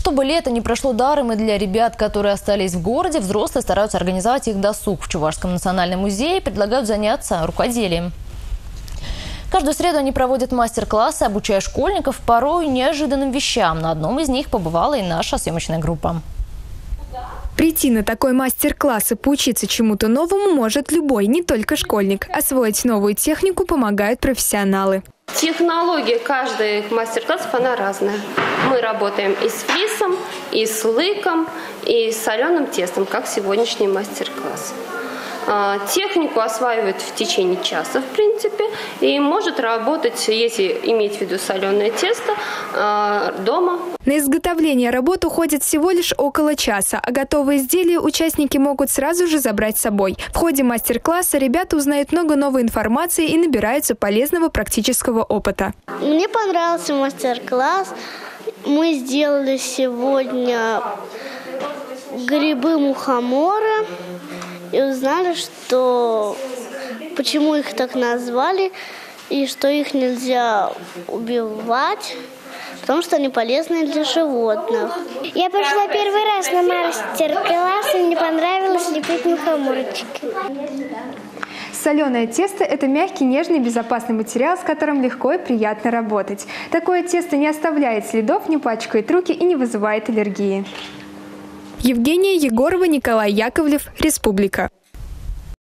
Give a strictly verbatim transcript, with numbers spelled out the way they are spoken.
Чтобы лето не прошло даром и для ребят, которые остались в городе, взрослые стараются организовать их досуг. В Чувашском национальном музее предлагают заняться рукоделием. Каждую среду они проводят мастер-классы, обучая школьников порой неожиданным вещам. На одном из них побывала и наша съемочная группа. Прийти на такой мастер-класс и поучиться чему-то новому может любой, не только школьник. Освоить новую технику помогают профессионалы. Технология каждой мастер-классов, она разная. Мы работаем и с флисом, и с лыком, и с соленым тестом, как сегодняшний мастер-класс. Технику осваивают в течение часа, в принципе, и может работать, если иметь в виду соленое тесто, дома. На изготовление работ уходит всего лишь около часа, а готовые изделия участники могут сразу же забрать с собой. В ходе мастер-класса ребята узнают много новой информации и набираются полезного практического опыта. Мне понравился мастер-класс. Мы сделали сегодня грибы мухомора. И узнали, что почему их так назвали, и что их нельзя убивать, потому что они полезны для животных. Я пришла первый раз на мастер-класс, и мне понравилось лепить мухоморчики. Соленое тесто – это мягкий, нежный, безопасный материал, с которым легко и приятно работать. Такое тесто не оставляет следов, не пачкает руки и не вызывает аллергии. Евгения Егорова, Николай Яковлев, Республика.